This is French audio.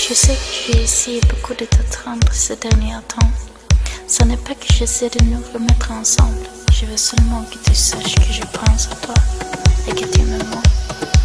Je sais que j'ai essayé beaucoup de t'attendre ces derniers temps. Ce n'est pas que j'essaie de nous remettre ensemble. Je veux seulement que tu saches que je pense à toi et que tu me manques.